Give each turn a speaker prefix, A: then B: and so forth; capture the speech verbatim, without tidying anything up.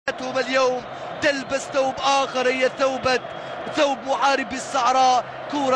A: اليوم تلبس ثوب آخر، هي ثوبة ثوب محاربي الصحراء. كورة